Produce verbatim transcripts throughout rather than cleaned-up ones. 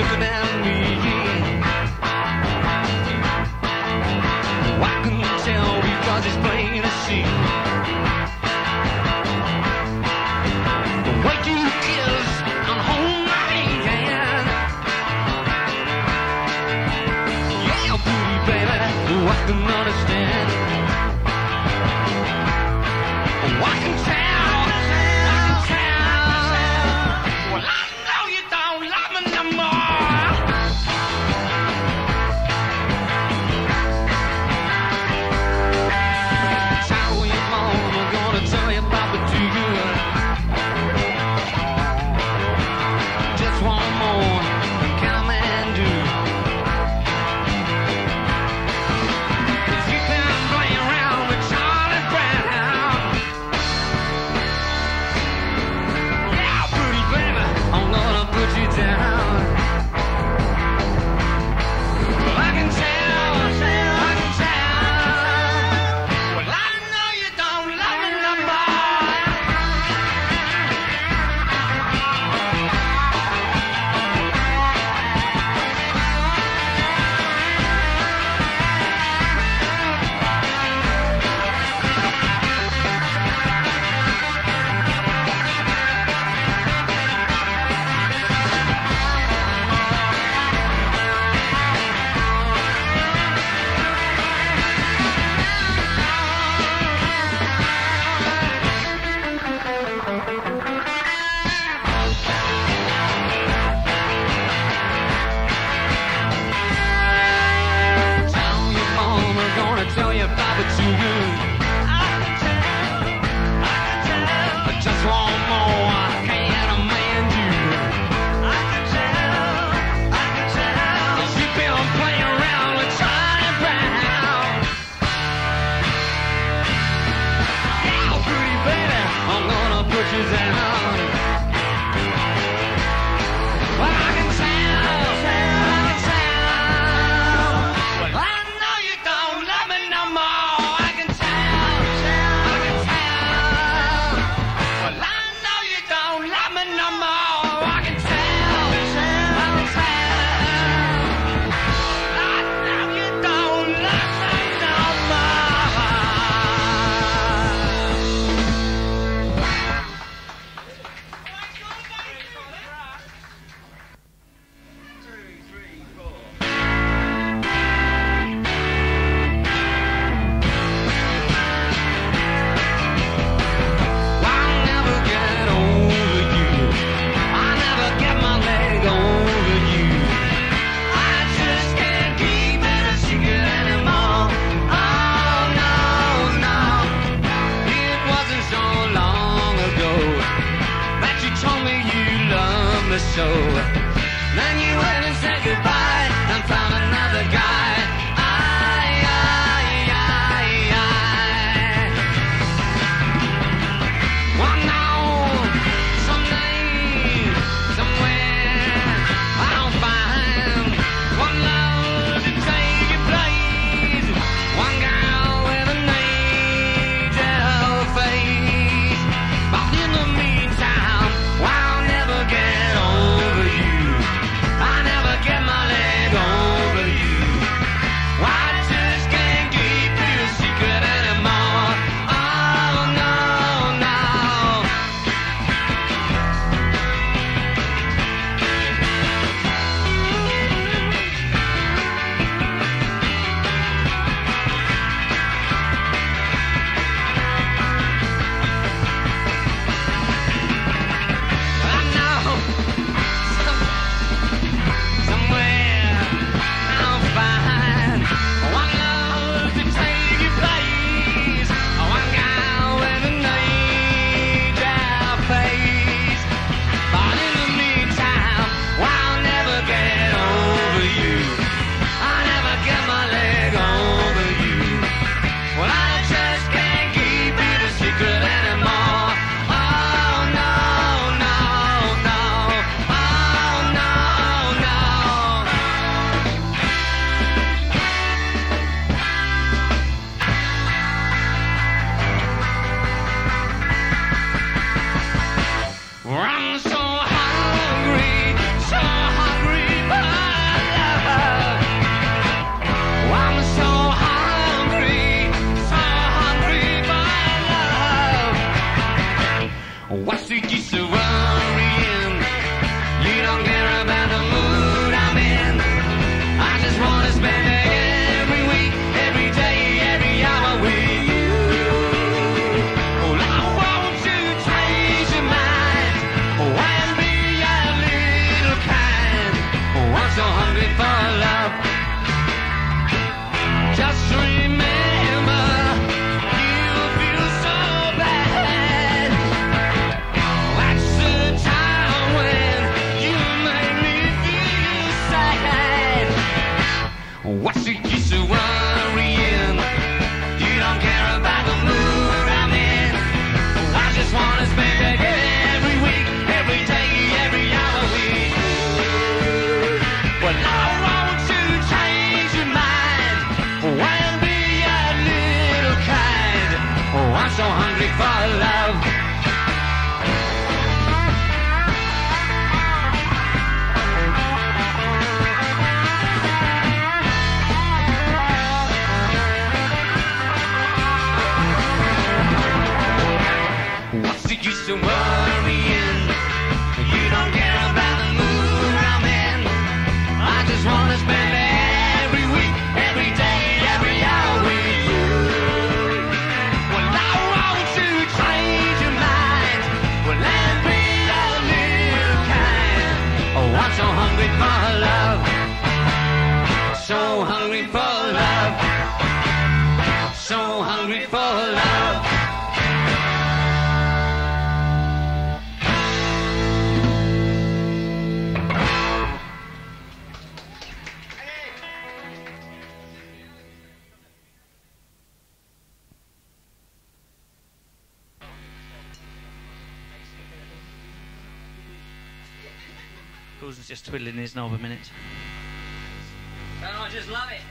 looking at me. I can tell because it's plain to see. The way you kiss and hold my hand. Yeah, pretty baby, I can understand. I can tell, I can tell. Well, I know you don't love me no more. Tell your mom I'm gonna tell you about the two. Just one more, come and do. If you can play around with Charlie Brown. I'm gonna put you down. Well, I can tell, I can tell. Well, I know you don't love me no more. Tell you about what you do. I can tell, I can tell. Just one more, can a man do? I can tell, I can tell. You've been playing around with Charlie Brown. Yeah, pretty baby, I'm gonna put you down. Well, I can tell, I can tell. Well, I know you don't love me no more. I can tell, I can tell. Well, I know you don't love me no more. I can tell, I can tell. I know you don't love me no more. Two, three, four. I'll never get over you. I'll never get my leg over you. I just can't keep it a secret anymore. Oh no, no. It wasn't so long ago that you told me you loved me so. Then you went and said goodbye and found another guy. I, I, I, I. Well, now, someday, somewhere, I'll find one love to take your place. One girl with an angel face. But in the meantime, I'll never get over you. I never love. What's the use of worrying? You don't care about the mood I'm in. I just want to spend every week, every day, every hour with you. Well, I want to change your mind. Well, and be a little kind. Oh, I'm so hungry for love. So hungry for love. So hungry for love. Coulson's just twiddling his knob a minute. Don't I just love it?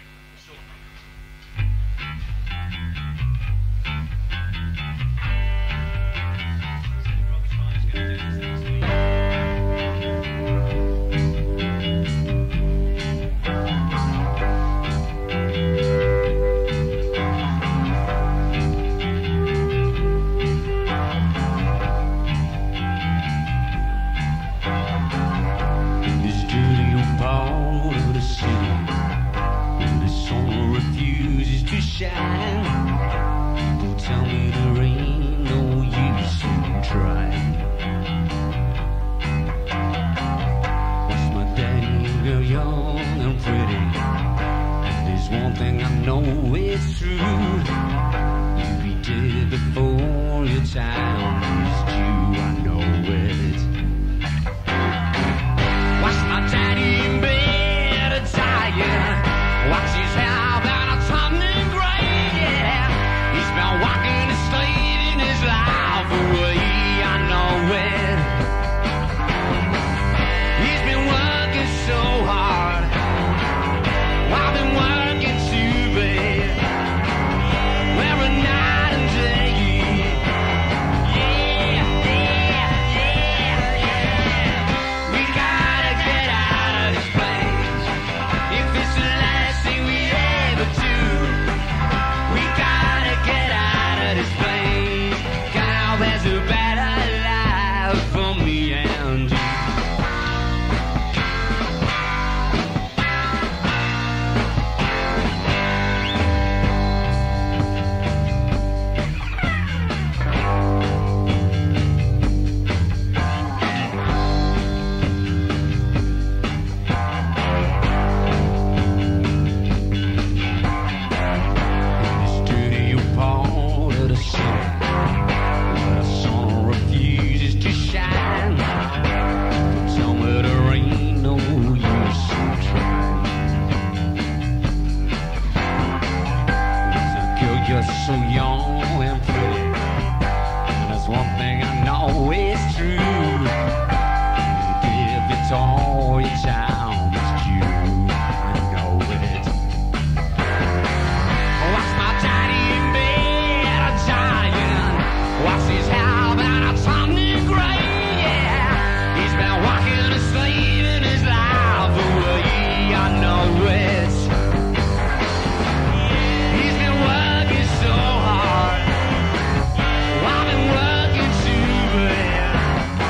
People tell me there ain't no use in trying. Watch my daddy grow young and pretty, and there's one thing I know it's true. You'll be dead before your time is due, I know it. Watch my daddy in bed a dying, watch his hair down a tumbling grave, yeah. He's been walking the state in his life away, I know it. He's been working so hard, I've been working too bad. We're a night and day, yeah, yeah, yeah, yeah. We gotta get out of this place, if it's the last thing we ever do. We gotta get out of this place, God, there's a better life for me and you. Studio part of the city, where the sun refuses to shine. Don't tell me there ain't no use in trying. Little girl, you're so young and pretty, and there's one thing I know is true. You give it all your time, it's due, I know it. Watch my daddy in bed a dying, watch his hair down a tumbling grave, yeah. He's been walking and slaving his life away, I know it. He's been working so hard, I've been working too bad.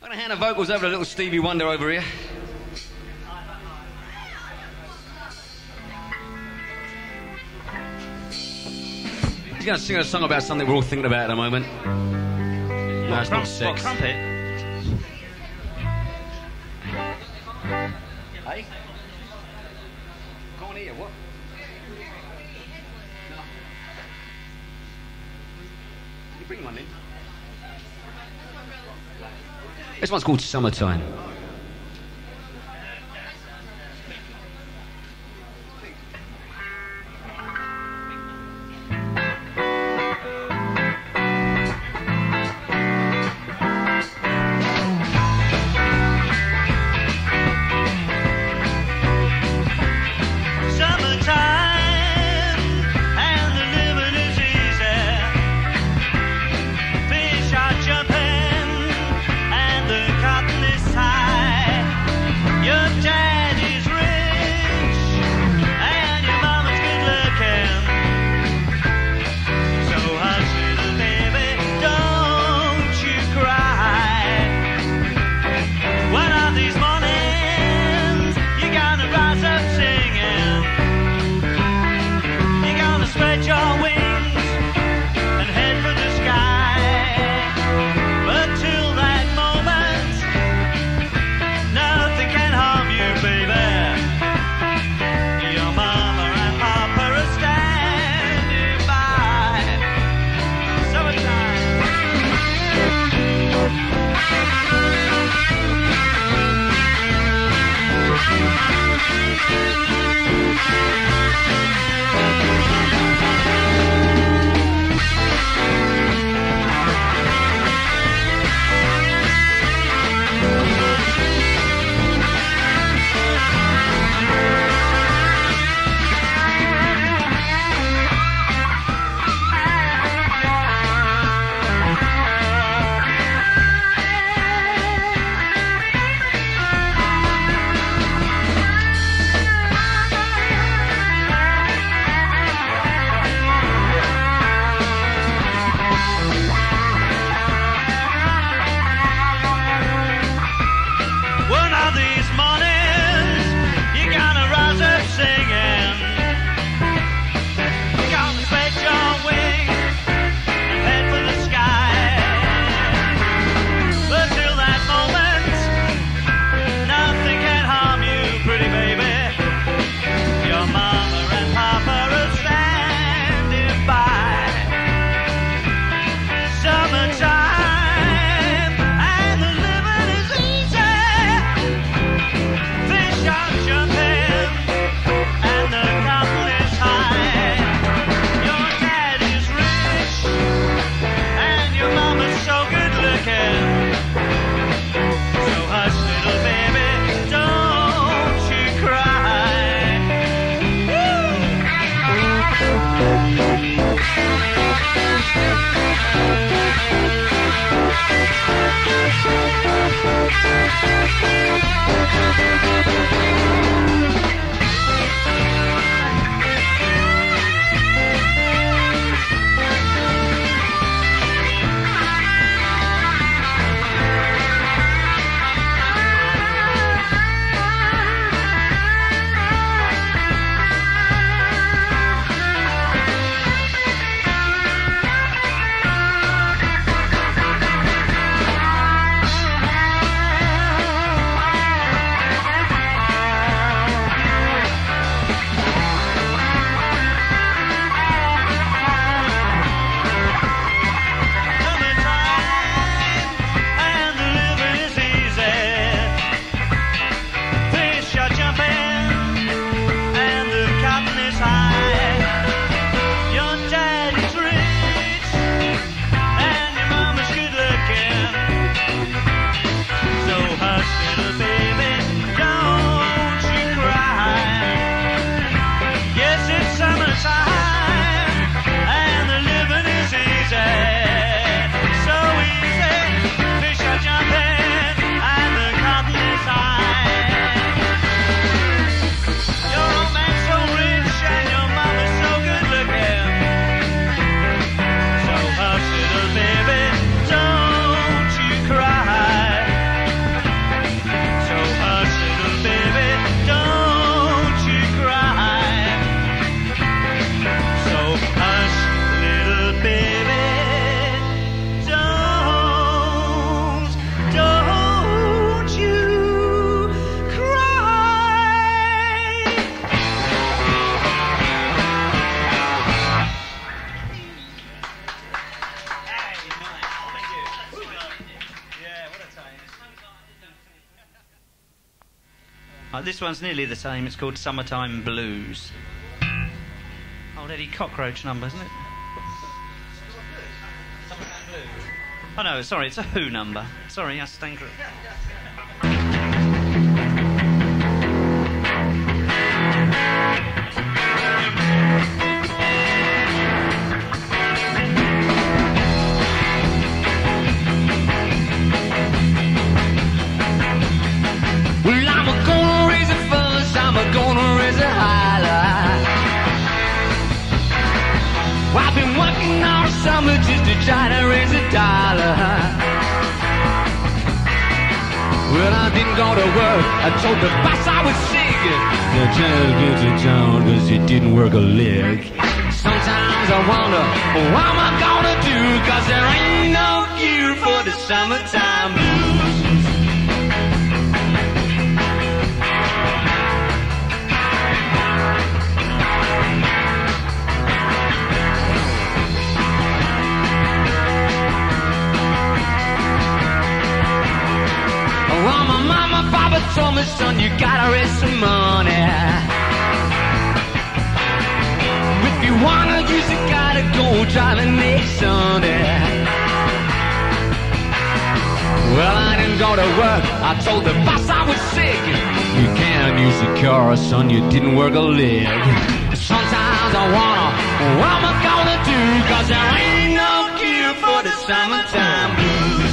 I'm going to hand the vocals over to little Stevie Wonder over here. He's going to sing a song about something we're all thinking about at the moment. No, it's not sex. What, trumpet? Hey? Can't hear, what? No. Can you bring one in? This one's called Summertime. Jumping and the cotton is high. Oh, this one's nearly the same. It's called Summertime Blues. Old Eddie Cockroach number, isn't it? Summertime Blues. Oh no, sorry, it's a Who number. Sorry, I stand corrected. Well, I'm gonna raise a fuss, I'm gonna raise a holler. I've been working all summer just to try to raise a dollar. Well, I didn't go to work, I told the boss I was sick. They're trying to get to town cause it didn't work a lick. Sometimes I wonder, what am I gonna do? Cause there ain't no cure for the summertime blues. Well, my mama, papa told me, son, you gotta raise some money. If you wanna use it, gotta go driving next Sunday. Well, I didn't go to work, I told the boss I was sick. You can't use the car, son, you didn't work a lick. Sometimes I wonder, what am I gonna do? Cause there ain't no cure for the summertime blues.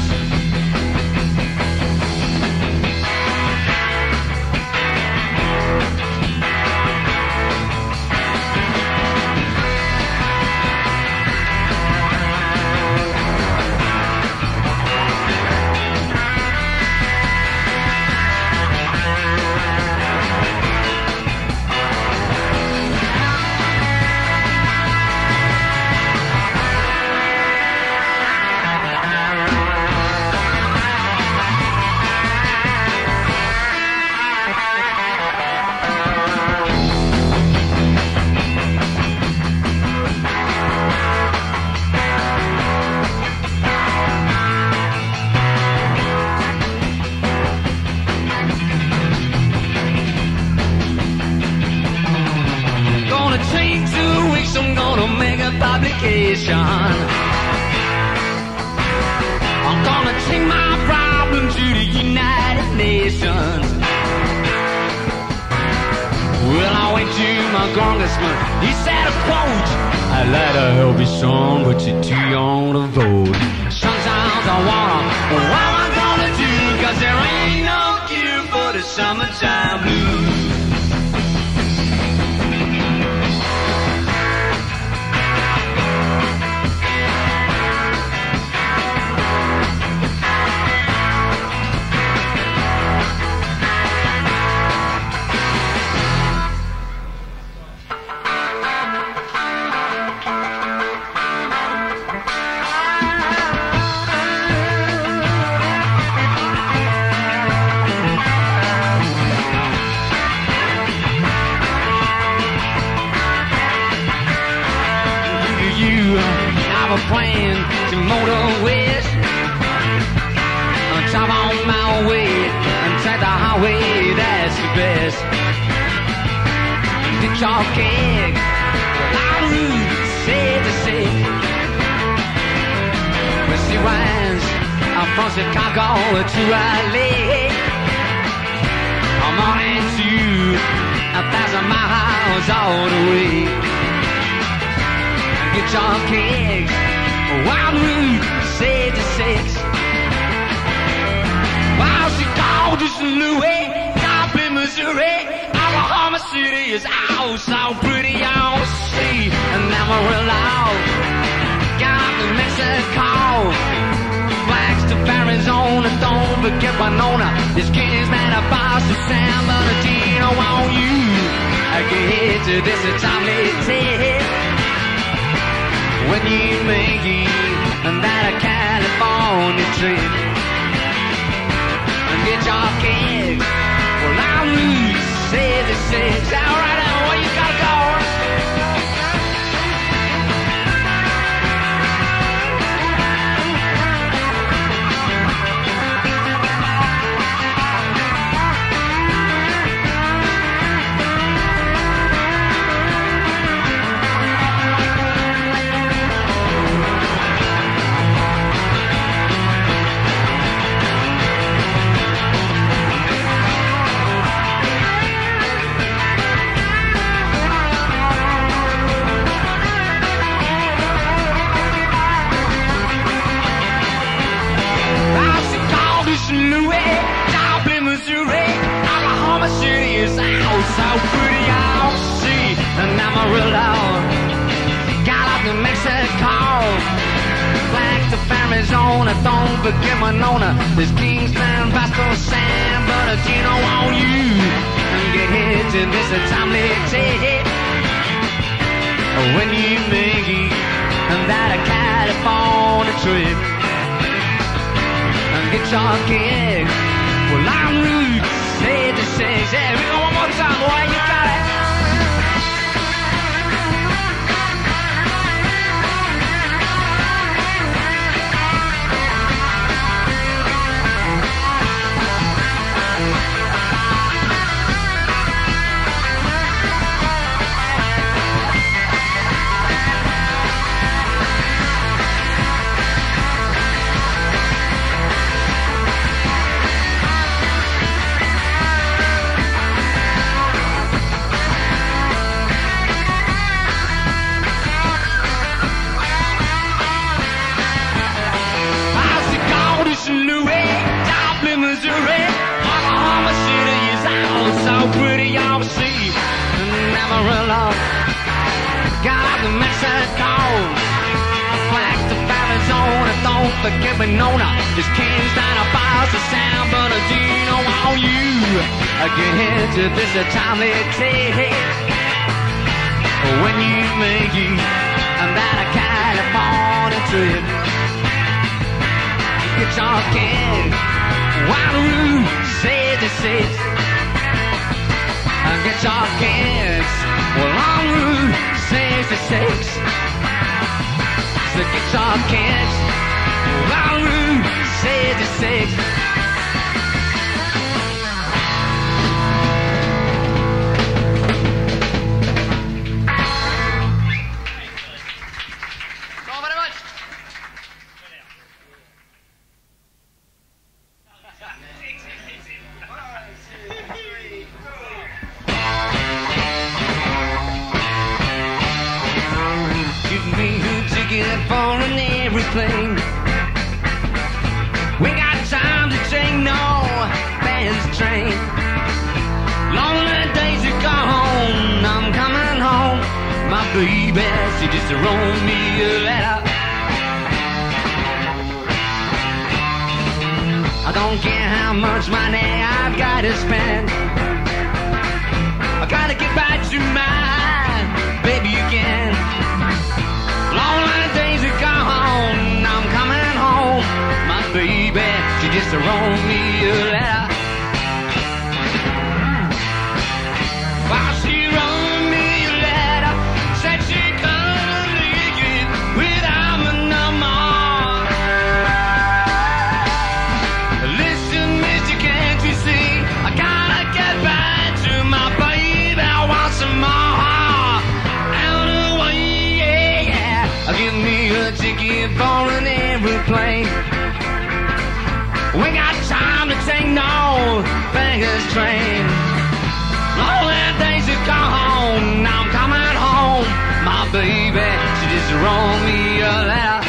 I'm gonna make a publication. I'm gonna take my problem to the United Nations. Well, I went to my congressman, he said a quote, I'd like to help you son, but you're too young to vote. Sometimes I wonder, well, what am I gonna do? Cause there ain't no cure for the summertime blues. Plan to motor west, on top on my way, and take the highway, that's the best. Ditch your keg, I'm rude, say to say. When she winds, I'm from Chicago to L A. I'm on into a thousand miles all the way. Get your kegs, wild route, six to six. While Chicago to Saint Louis, top in Missouri, Oklahoma City is out so pretty, y'all see. And Amarillo, got to Mexico, Blacks to Arizona, don't forget Winona. This kid's not a boss to San Bernardino on you. I get to this timely tip. When you make it that a California trip and get your keg, well I'm Route seventy-six. All right, now where you gotta go? pretty y'all see an Amarillo. Got up to Mexico. Black to Arizona, don't forget Monona. There's Kingston, Boston, San Bernardino on you. And get hit to this a timely take. When you make it that a California trip and get your kick. Well, I'm rude, say the six. Hey, we go one more time, boy, you got it. Forget Winona, this Kingston, a Boston, San Bernardino on you. I get into this a timely take. When you make it that a California trip, get your kick. Wild Root, say the six. Get your kicks. Well, on Route sixty-six. So get your kicks. On Route sixty-six. For an airplane, we got time to take no fast train. Lonely days are gone, I'm coming home. My baby, she just wrote me a letter. I don't care how much money I've got to spend. I gotta get back to my baby again. Lonely days are gone, I'm coming home. My baby, she just wrote me a letter. While she wrote me a letter, said she couldn't make it without me no more. Listen, mister, can't you see? I gotta get back to my baby, I want some more. Give me a ticket for an airplane. We got time to take no beggars train. Lonely days are gone, I'm coming home. My baby, she just wrote me a letter.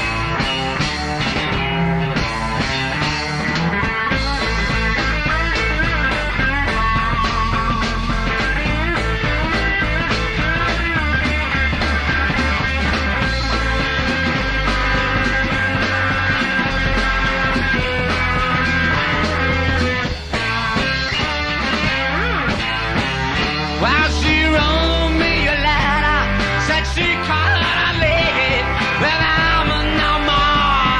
While she wrote me a letter, said she couldn't live without me no more.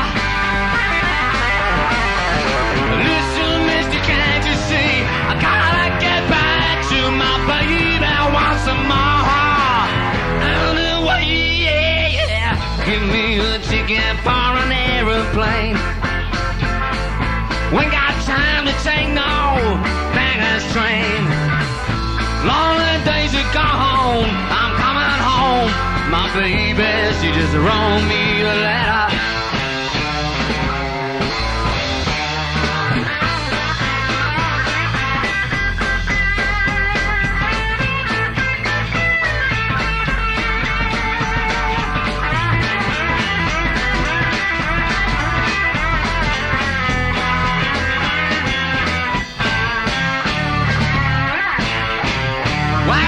Listen, mister, can't you see? I gotta get back to my baby, I want some more. Anyway, yeah, yeah. Give me a ticket for an aeroplane. We got time to take no baggage train. Lonely days are gone, I'm coming home. My baby, she just wrote me a letter. Why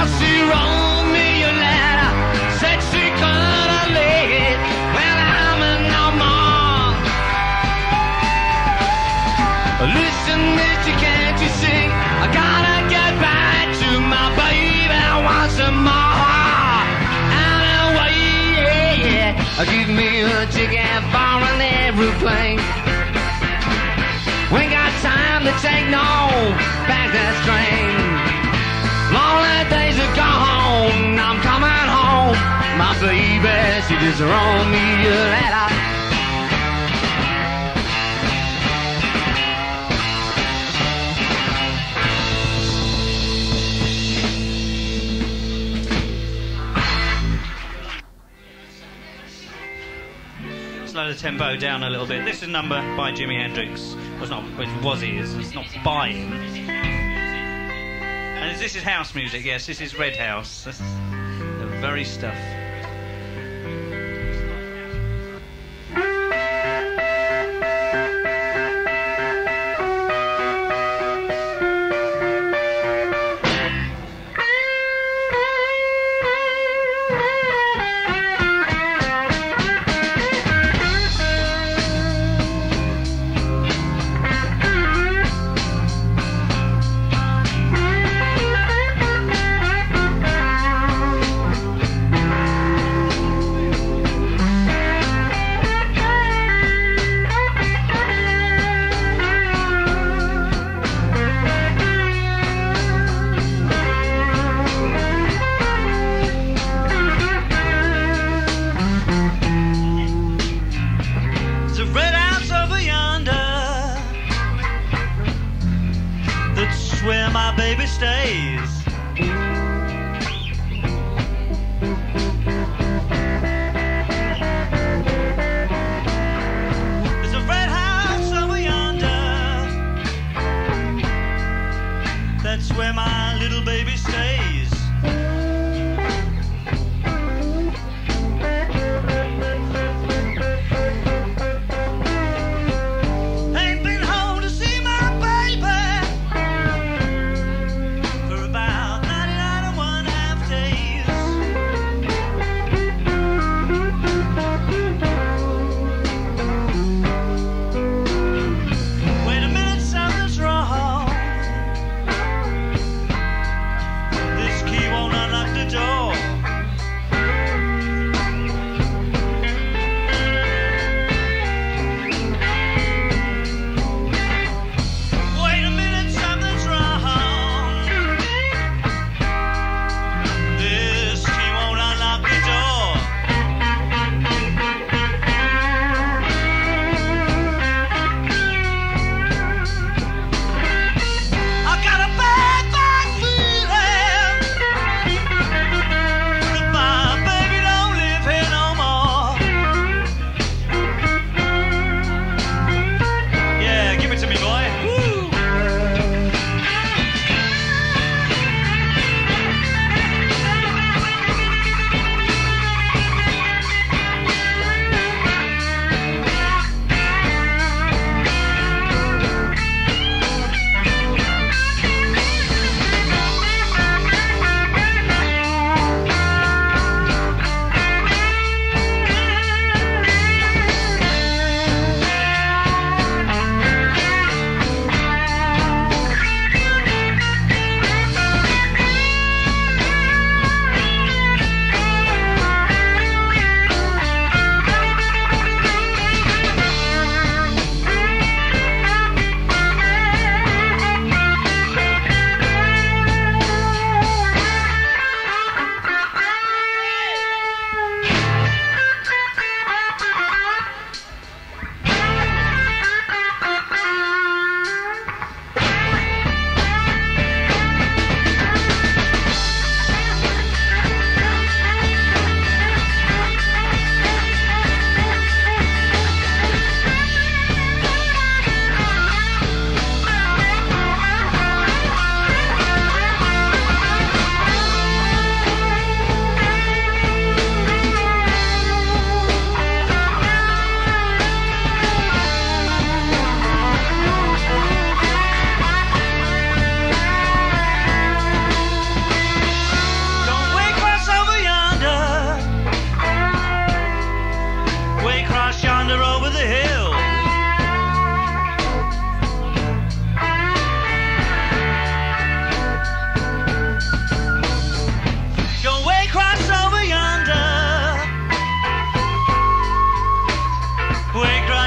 Give me a ticket for an aeroplane. We ain't got time to take no back that train. Lonely days are gone, I'm coming home. My baby, she just wrote me a letter. Slow the tempo down a little bit. This is a number by Jimi Hendrix. Well, it's not, it was his, it's not by him. And this is house music, yes, this is Red House. That's the very stuff. For about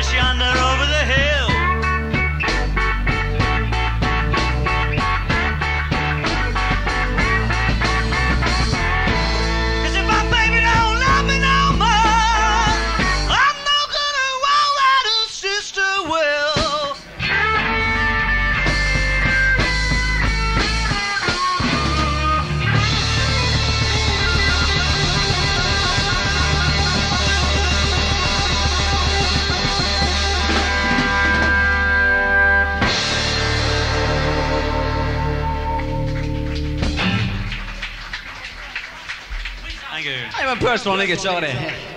marsh yonder over the hill. Cause if my baby don't love me no more, I'm not gonna walk that her sister will. Thank you. I'm a personal nigga, sorry.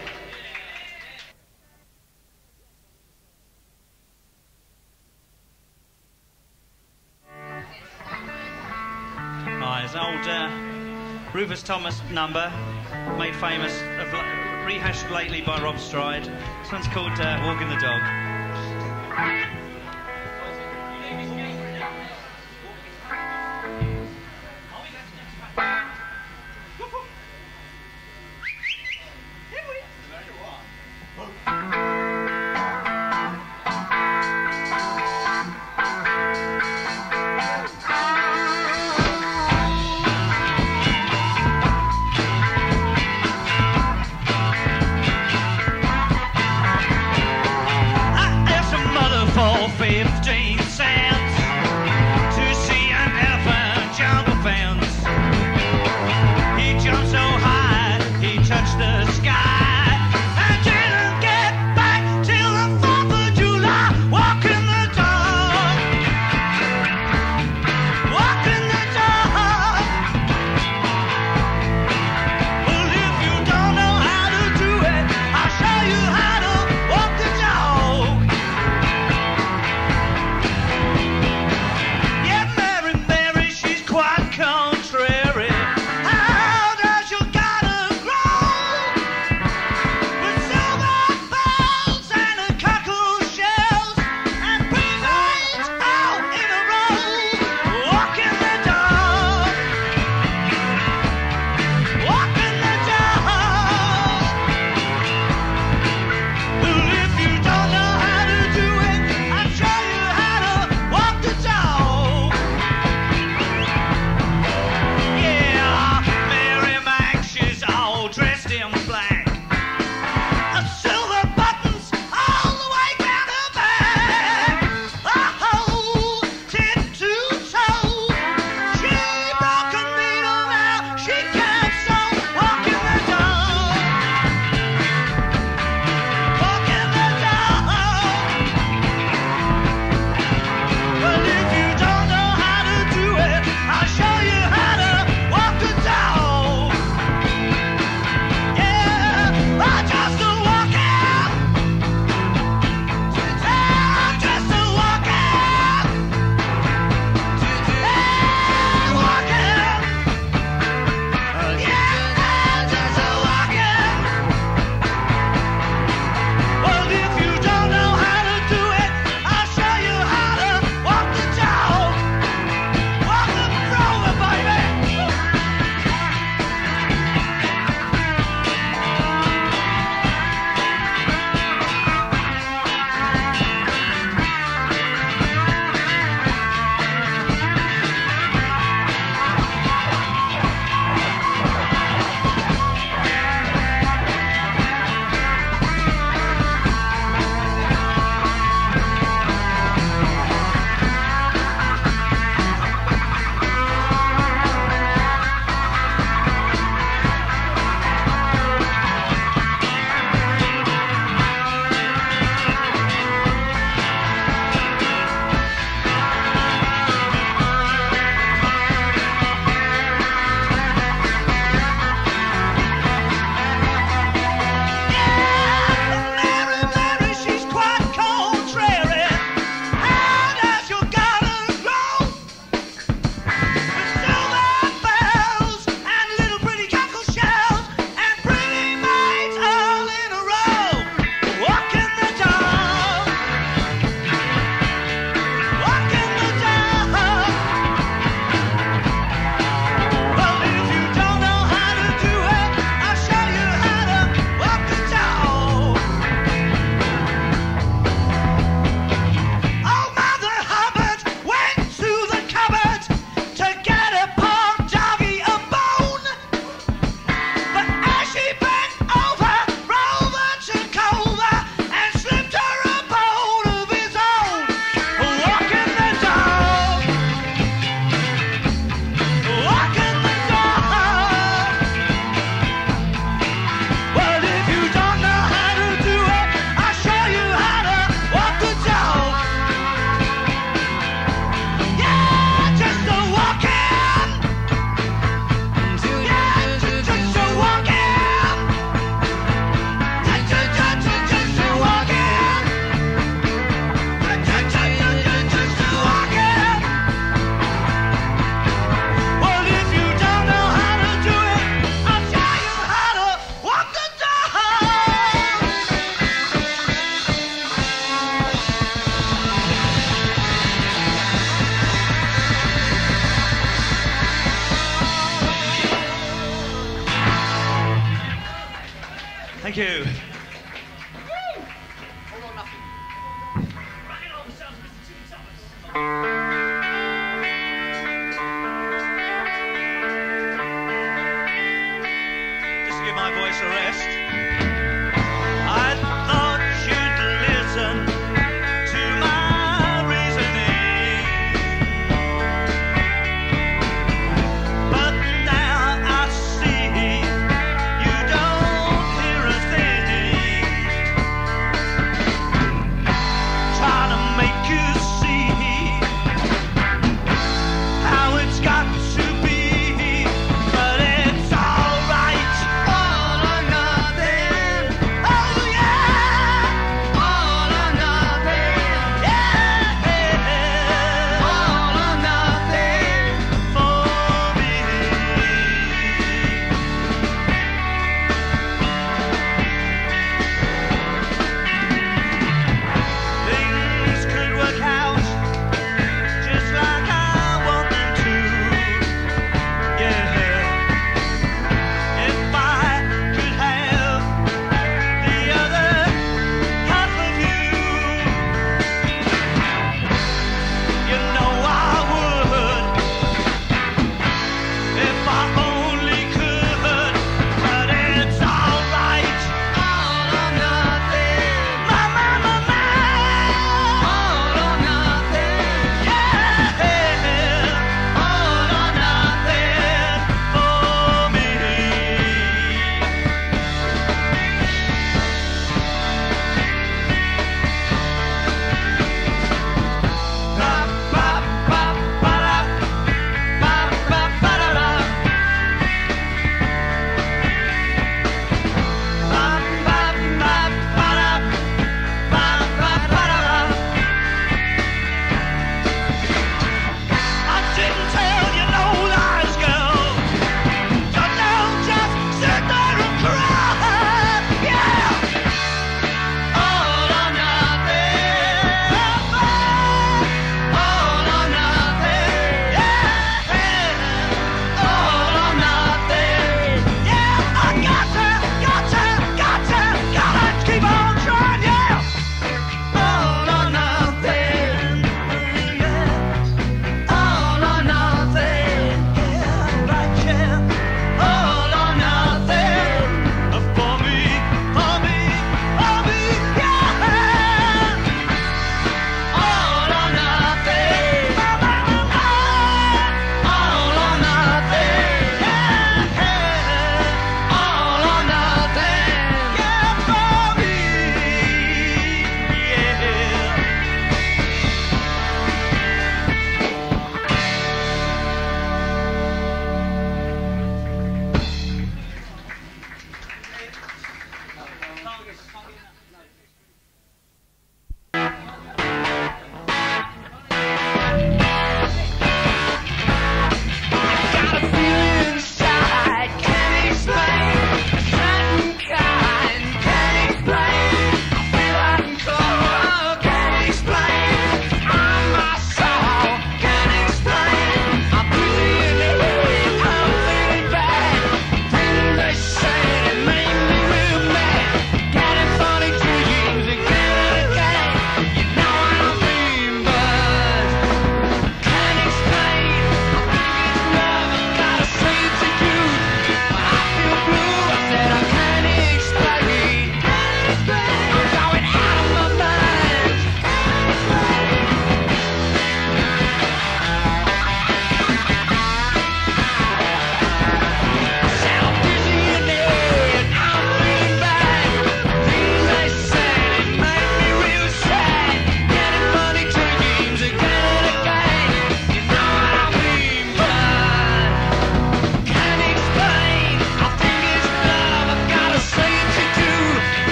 Oh, it's an old uh, Rufus Thomas number, made famous, of, rehashed lately by Rob Stride. This one's called uh, Walking the Dog. fifteen cents to see an elephant jump a fence. He jumped so high, he touched the sky and didn't get back till the fourth of July. Walking the dog, walking the dog. Well, if you don't know how to do it, I'll show you how to walk the dog.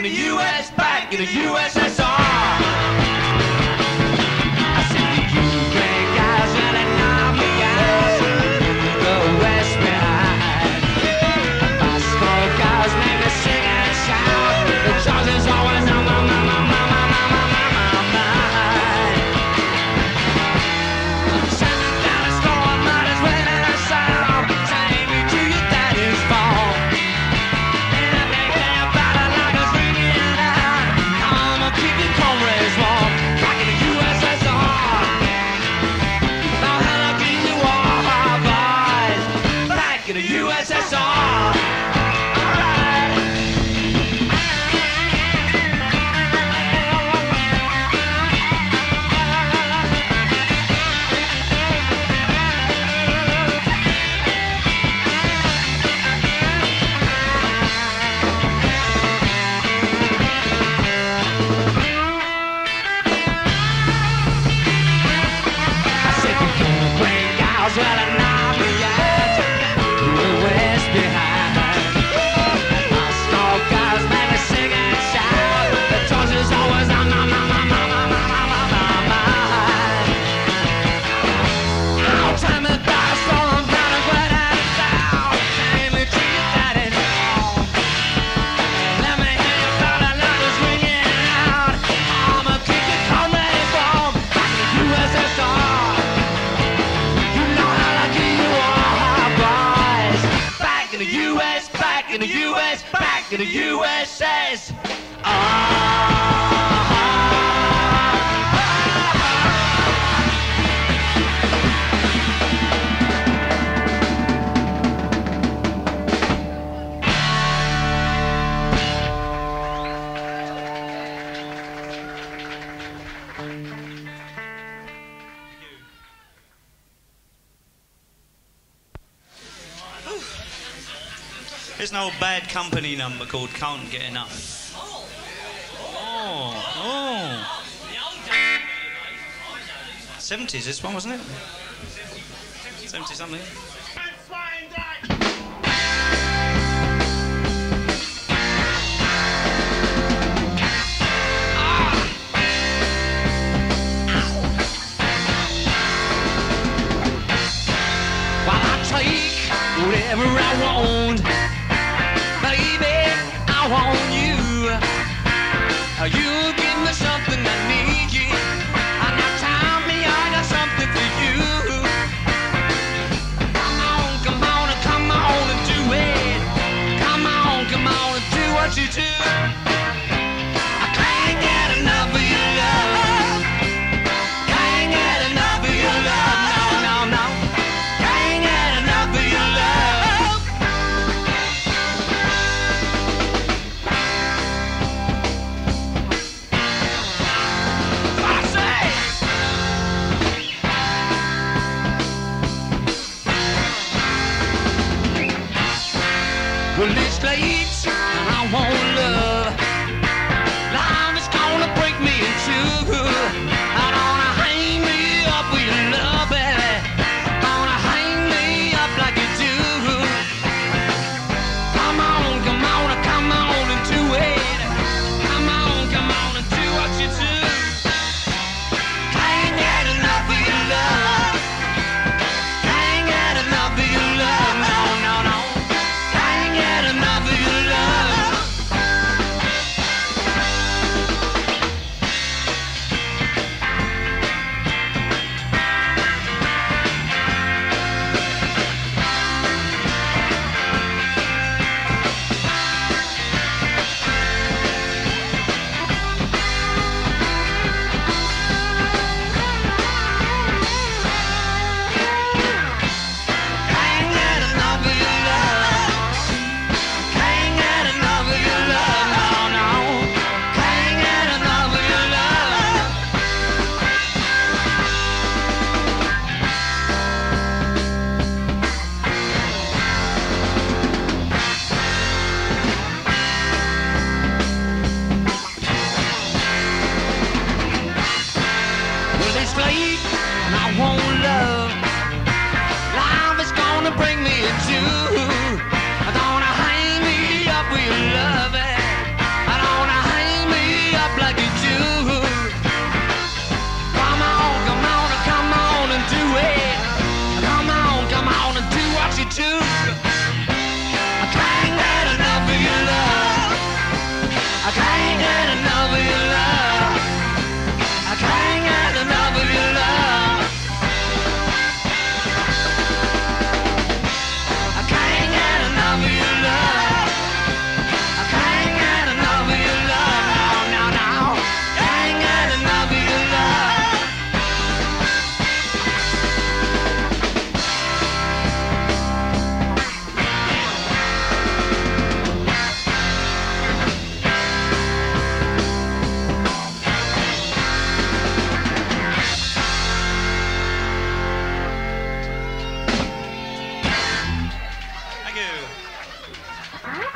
the U S, back in the U S S R. I said the Ukraine guys really knock me out, the West behind. Moscow guys make me sing and shout, the charge is always on my, my, my, my, my, my, my, my mind. I'm sending down a storm, might as well in a sound, take me to your daddy's farm. And I think about it like it's ringing out, come on, keep your comrades warm, back in the U S S R. Now hell, I'll give you all boys, back in the U S S R. Well, I knock me out, the West behind. Moscow guys make me sing and shout, the torch is always on my, my, my, my, my, my, my, my mind. Now tell me about a storm, down and right out of town, take me to your daddy's farm. Let me hear you about a lot that's ringing out, I'ma keep your comrades warm, back in the U S S R. Back in the U S, back in the U S, back in the U S S R. There's an old Bad Company number called Can't Get Enough. Oh, oh. seventies, this one, wasn't it? seventy something. While I take whatever I want, baby, I want you. You give me something I need you. And now tell me I got something for you. Come on, come on, and come on and do it. Come on, come on and do what you do. I can't get enough of your love. Can't get enough of your love. No, no, no. Can't get enough of your love. Well, it's late, and I want love. Love is gonna break me in two. I wanna hang me up with your love, baby. Gonna hang me up like you do. Come on, come on, come on and do it. Come on, come on and do what you do. Can't get enough of your love. Can't get enough of your love. No, no, no. Can't get enough of your love.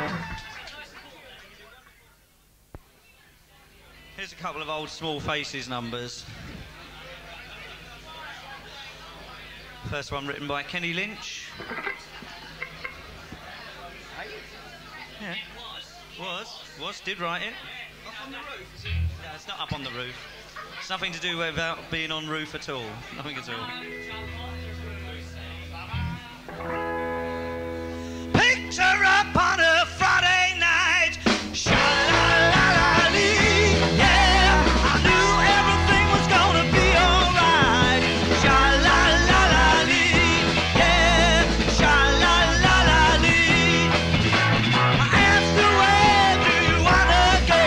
Here's a couple of old Small Faces numbers. First one written by Kenny Lynch. Yeah. Was. Was. Did write it. Up on the roof? No, it's not up on the roof. It's nothing to do without being on roof at all. Nothing at all. Picture up on a Friday night. Sha-la-la-la-lee. Yeah, I knew everything was gonna be alright. Sha-la-la-la-lee. Yeah, sha-la-la-la-lee. I asked her, where do you wanna go?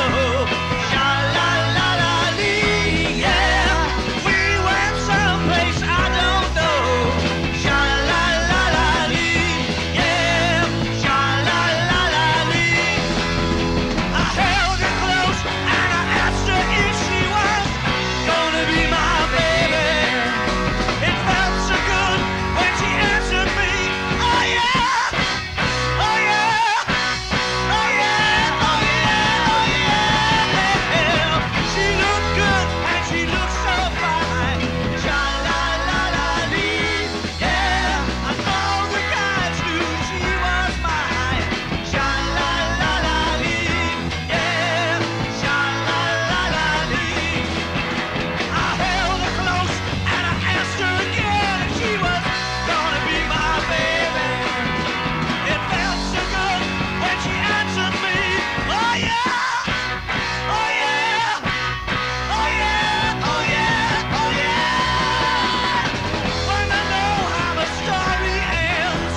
Sha-la-la-la-lee. Yeah, we went someplace I don't know. Sha-la-la-la-lee. Yeah, sha-la-la-la-lee. I held her close and I asked her if she was gonna be my baby. It felt so good when she answered me. Oh yeah, oh yeah, oh yeah, oh yeah, oh yeah. She looked good and she looked so fine. Sha-la-la-la-lee. Yeah, and all the guys knew she was mine. Sha-la-la-la-lee. Yeah, sha-la-la-la-lee. I held her close and I asked her again if she was gonna be my baby. It felt so good when she answered me. Oh yeah, oh yeah, oh yeah, oh yeah, oh yeah. When I know how the story ends.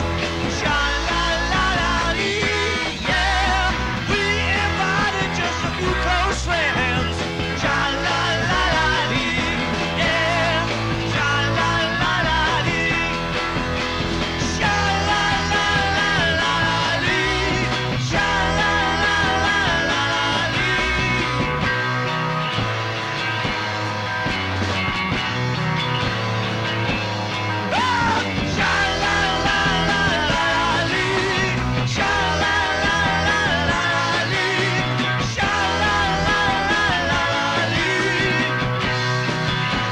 Sha-la-la-la-lee. Yeah, we invited just a few close friends. Sha-la-la-la-lee. Yeah, sha-la-la-la-lee. Sha-la-la-la-la-lee. Sha-la-la-la-la-lee. Oh, sha-la-la-la-la-lee. Sha-la-la-la-la-lee. Sha-la-la-la-la-lee.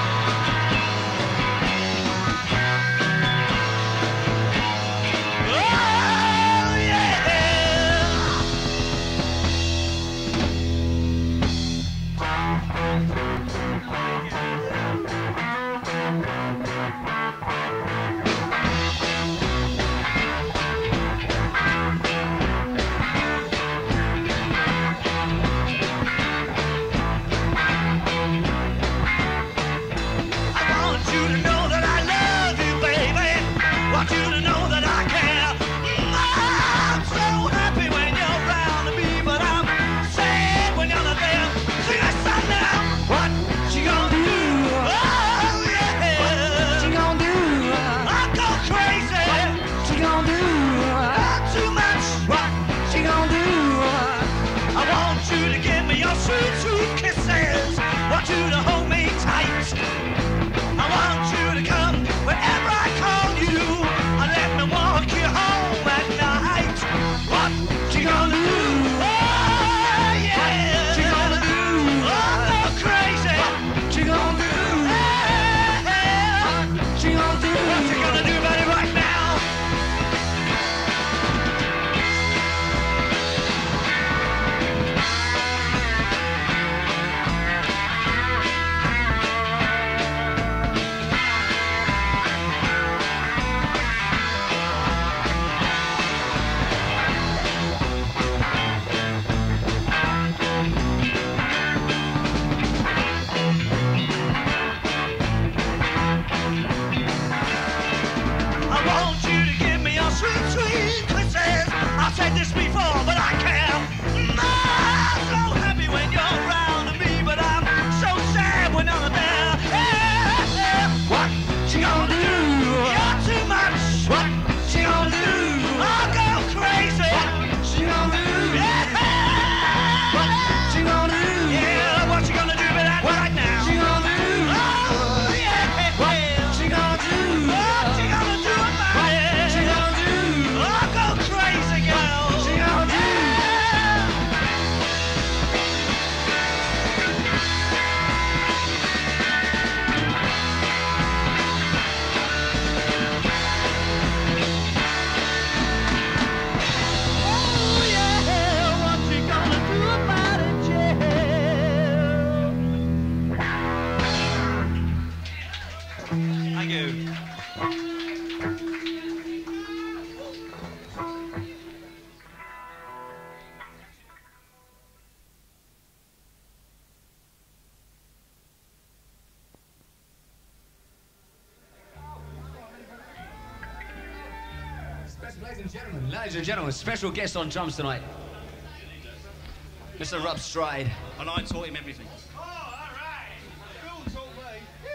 Oh, yeah. I want you to know that I love you, baby. Want you to know that I care. I'm so happy when you're around me, but I'm sad when you're not there. Sing that song now. What you gonna do? Oh yeah. What you gonna do? I'll go crazy. What you gonna do? Not too much. What you gonna do? I want you to give me your sweet, sweet kisses. Want you to hold me tight. I want you to come wherever I call you and let me walk you home at night. What you gonna do? Oh yeah. What you gonna do? Oh, go crazy. What you gonna do? Yeah. What you gonna do? What you gonna do about it right now? I want you to give me your sweet, sweet kisses. I've said this before, but I care. I'm so happy when you're around me, but I'm so sad when I'm not there. Yeah, yeah. What you gonna do? You're too much. What you gonna do? I'll go crazy. What you gonna do? Yeah. What you gonna do? Yeah, what you gonna do with that right now? What you gonna do? Oh, yeah. What you gonna do? What you gonna do about it? What you gonna do? Oh, go crazy, girl. What you gonna do? Ladies and gentlemen, ladies and gentlemen, special guest on drums tonight, Mister Rob Stride. And I taught him everything. Oh, all right. Cool, taught me.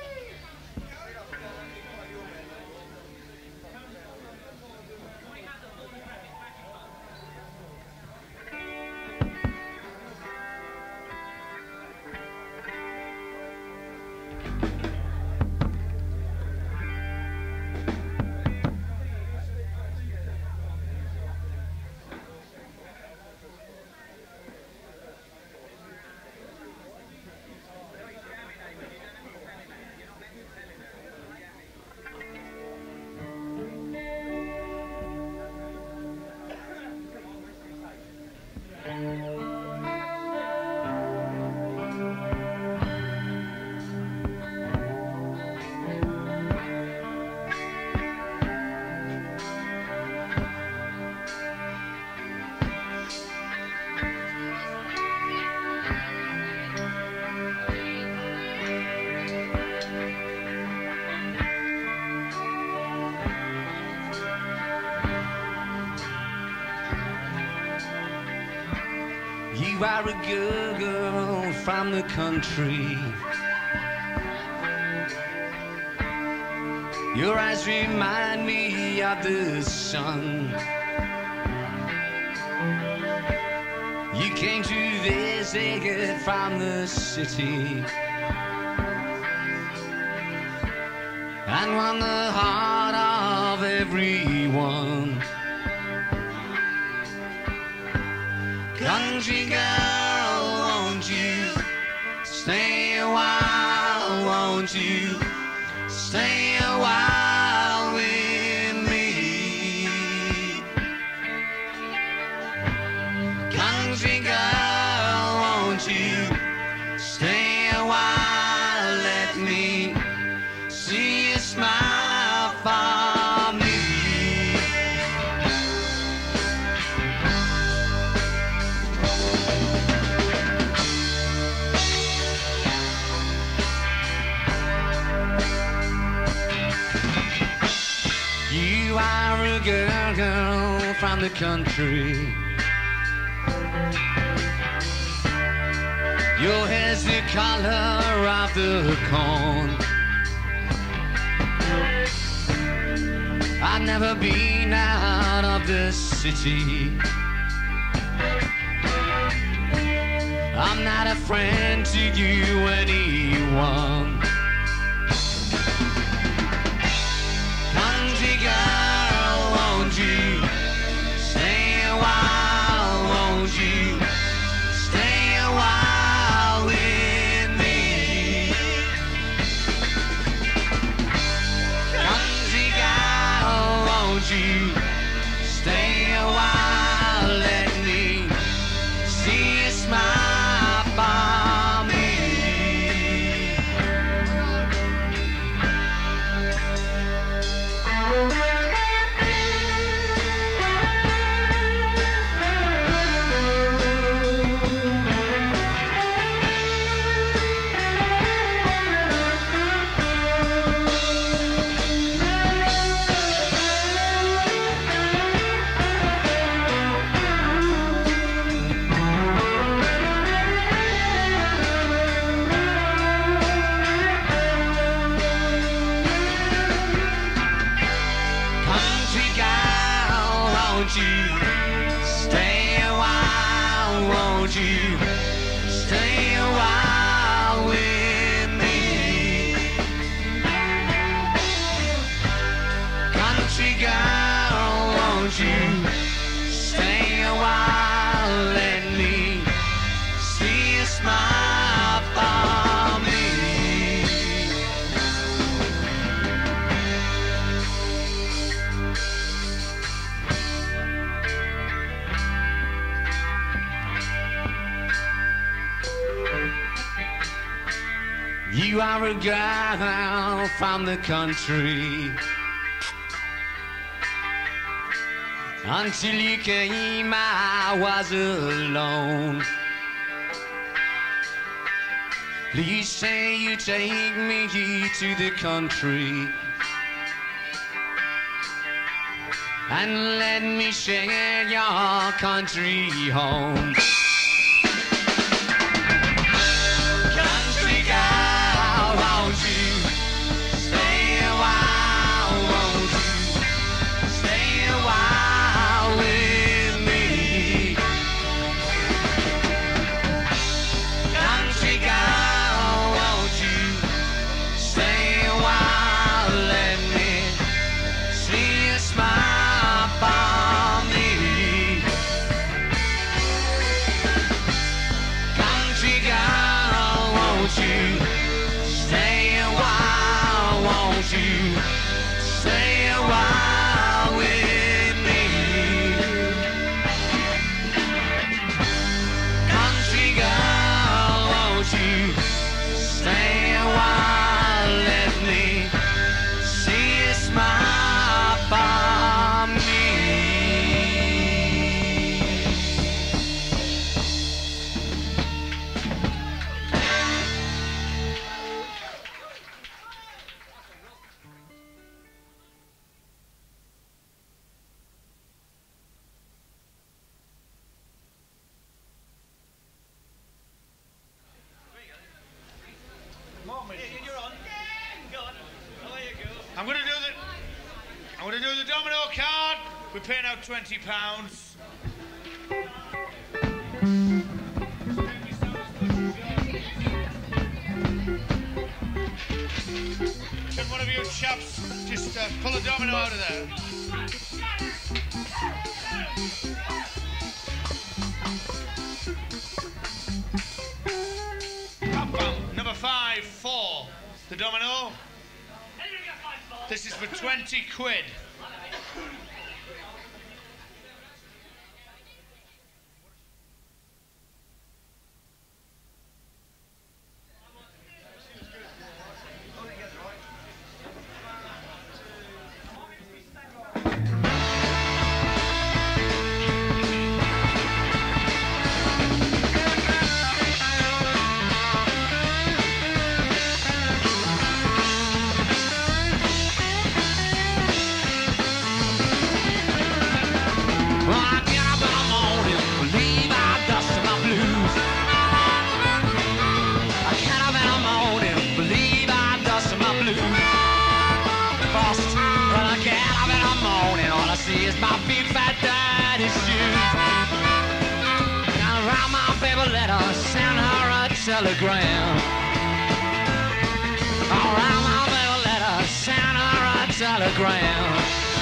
You are a good girl from the country. Your eyes remind me of the sun. You came to visit from the city and won the heart of everyone. Country girl, won't you stay a while, won't you stay a while with me? Country girl, won't you stay a while, let me see you smile for me. You are a girl, girl from the country. Your hair's the color of the corn. I've never been out of the city. I'm not a friend to you, anyone. Country girl, won't you stay a while, won't you stay a while with me? Country girl, won't you stay a while, let me see you smile for me. Country girl, won't you stay a while, won't you stay a while with me? Country girl, won't you stay a while, let me see you smile for me. You are a girl from the country. Until you came, I was alone. Please say you take me to the country. and let me share your country home. Country girl, won't you stay a while, won't you stay a while with me? Country girl, won't you stay a while, let me see you smile for me. Country girl, won't you stay a while, won't you stay a while with me? Country girl, won't you stay a while, let me see you smile for me. You're on. Go on. Away you go. I'm going to do the... I'm going to do the domino card. We're paying out twenty pounds. Can one of you chaps just uh, pull a domino out of there? Bam, bam. Number five, four. The domino. This is for twenty quid. Well, I get up in the morning, believe I dusted my blues. I get up in the morning, believe I dusted my blues. First, when I get up in the morning, all I see is my big fat daddy's shoes. Now write my baby letter, send her a telegram. I'll write my baby letter, send her a telegram.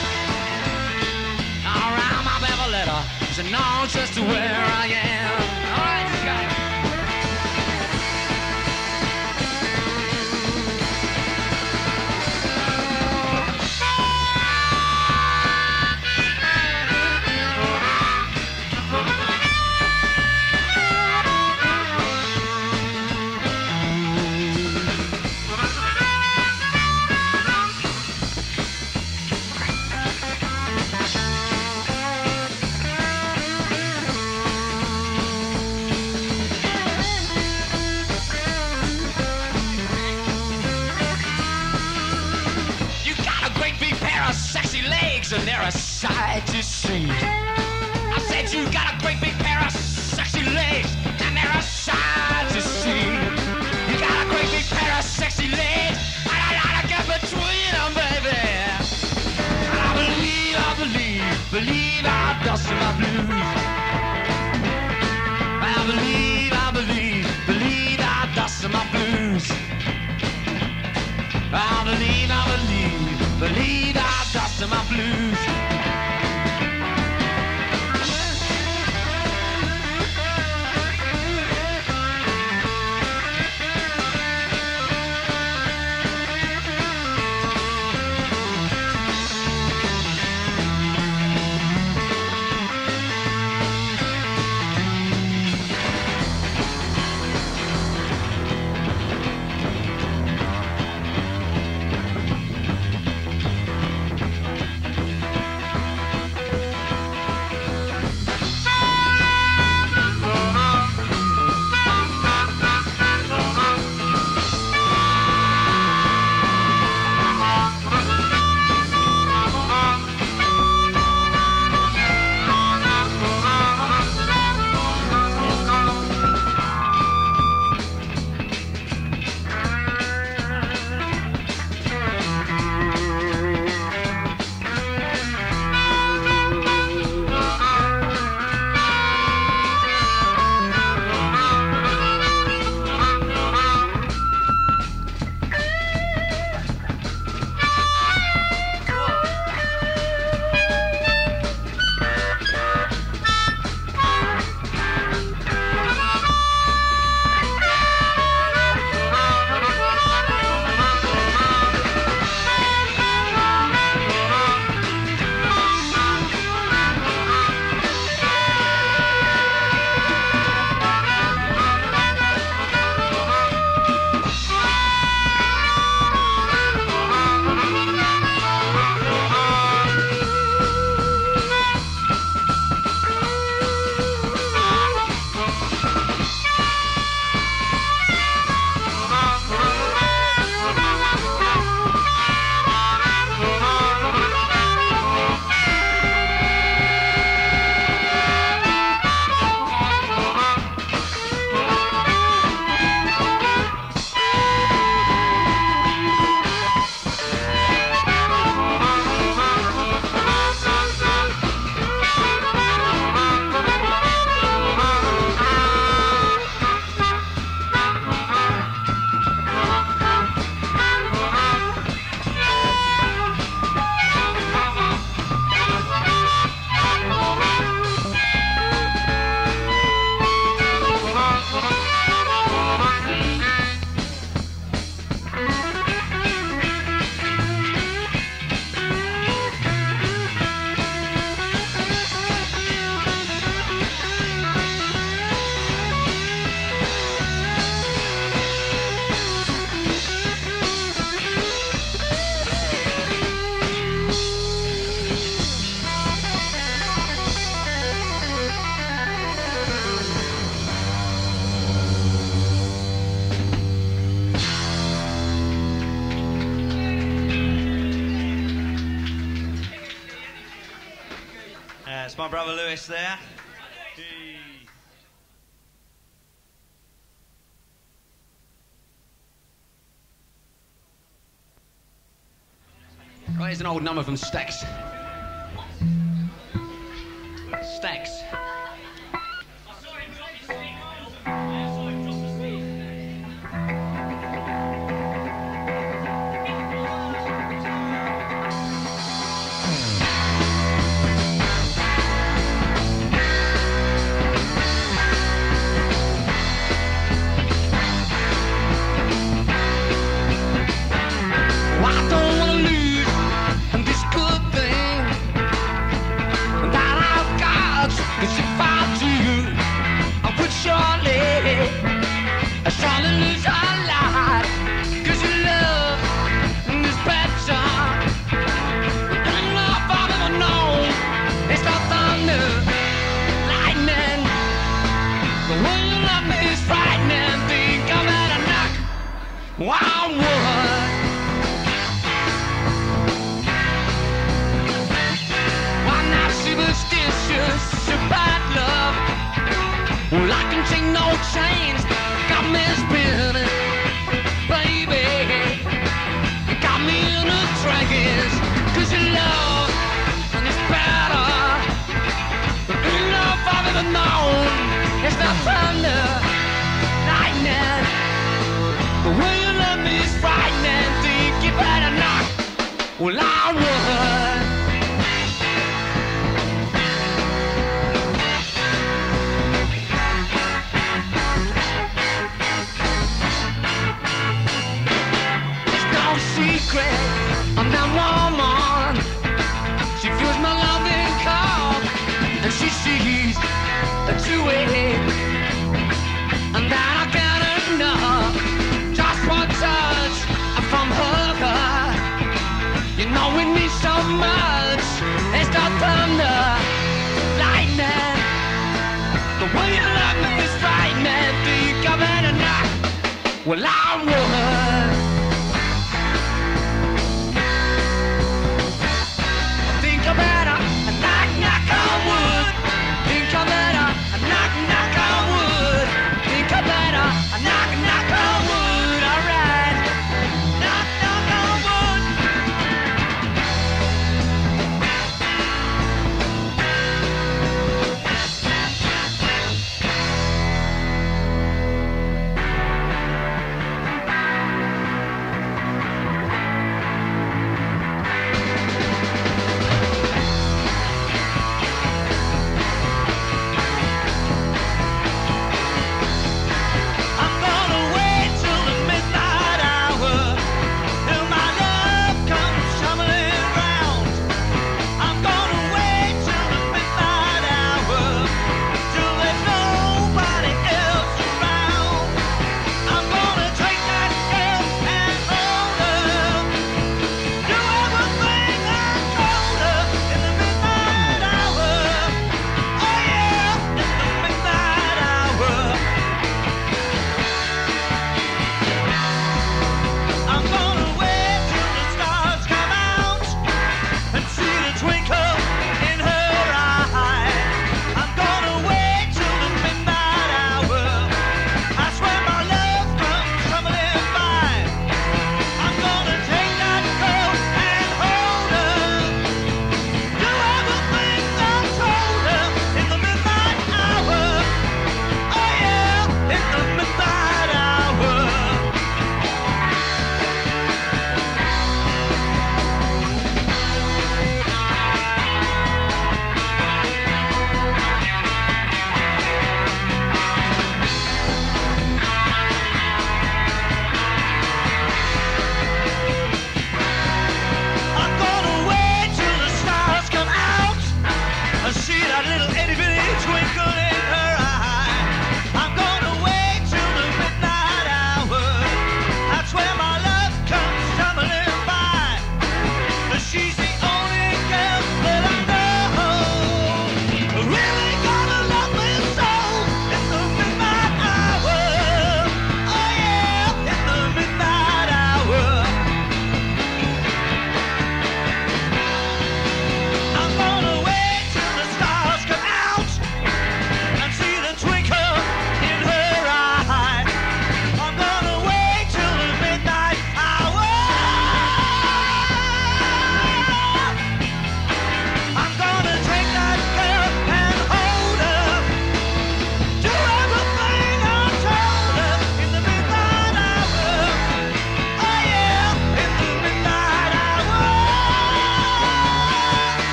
I'll write my baby letter to know just where I am. All right, Scott. You got a great big pair of sexy legs and they're a sight to see. I said you got a great big pair of sexy legs and they're a sight to see. You got a great big pair of sexy legs and I gotta get between them, baby. And I believe, I believe, believe I dusted my blues. I believe, I believe, believe I dusted my blues. I believe, I believe, believe I dusted my blues. That's my brother Lewis there. Hey. Right, here's an old number from Stax. Stax. Well, I would. Think I better knock, knock on wood. Think I better knock, knock on wood. Think I better knock, knock on wood. All right, knock, knock on wood.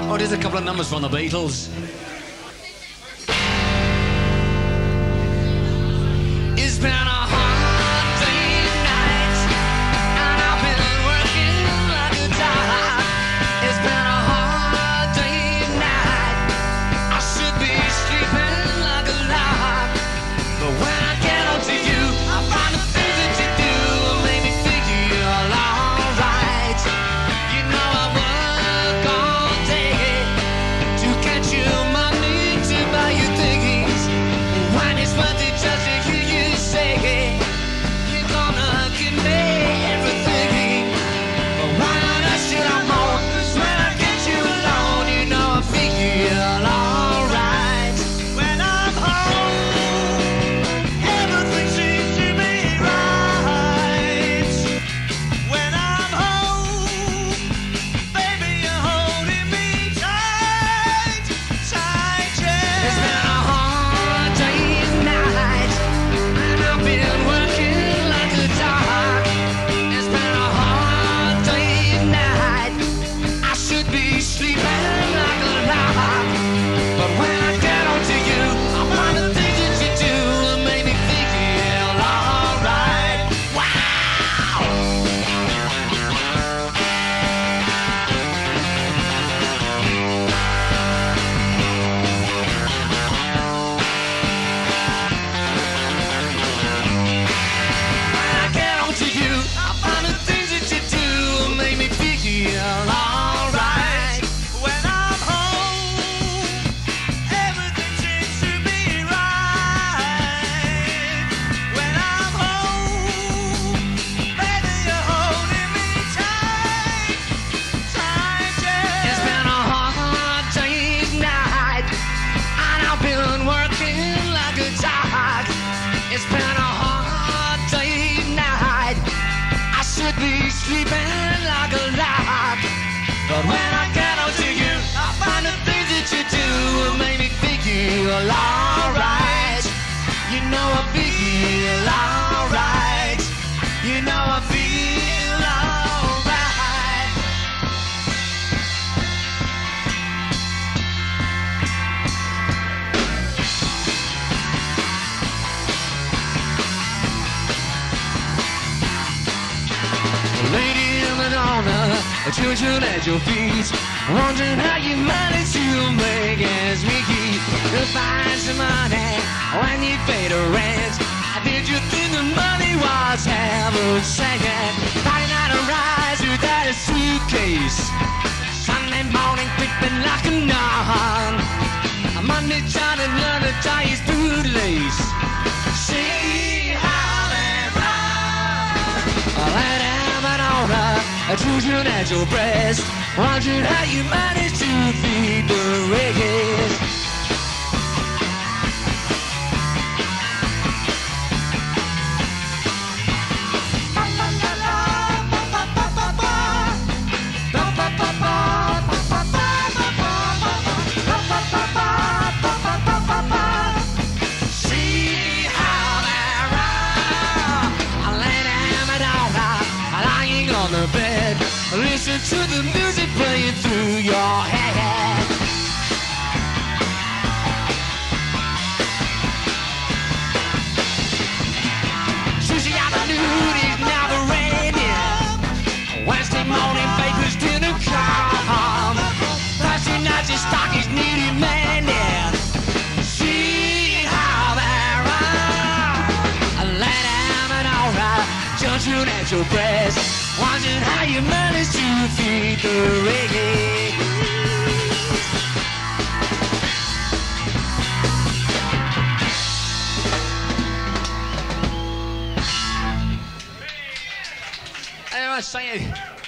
Oh, there's a couple of numbers from the Beatles. It's been a hard day night, and I've been working like a dog. It's been a hard day night. I should be sleeping like a log, but when I get on to you, I find the things that you do make me think you're alright. You know I work all day to get you money to buy you things. When it's worth it just to hear you say you're gonna give me everything, but why on earth should I mourn? 'Cause when I get you alone, you know I feel alright. When I'm home, everything seems to be right. When I'm home, baby, you're holding me tight, tight, yeah. It's been a hard day and night, and I've been working like a dog. It's been a hard day and night. I should be sleeping like a log, but when I get on to you, I find the things that you do make me feel alright. Wow! When I get on to you, I find the things that you do make me feel alright. When I'm home, everything seems to be right. When I'm home, baby, you're holding me tight, tight, yeah. It's been a hard day's night, and I've been working like a dog. It's been a hard day's night. I should be sleeping like a log, but when I get on to you, I find the things that you do make me feel alright. You know I feel alright. You know I feel alright. Lady in Madonna, children at your feet, wondering how you manage to make ends meet. To find some money when you pay the rent. Did you think the money was heaven sent? Friday night arise without a suitcase. Sunday morning creeping like a nun. Monday trying to learn to tie his bootlace. See how they run. Let them and all the children at your breast, wondering how you manage to feed the reggae. See how they run. I lay them down, lying on the bed. Listen to the music playing through your head. Sushi Avenue is never ending. Wednesday morning papers didn't come. Thursday night your stock is nearly mending. See how they run. Let them and all right, children at your breast, wondering how you manage to feed the reggae. Hey, I must say,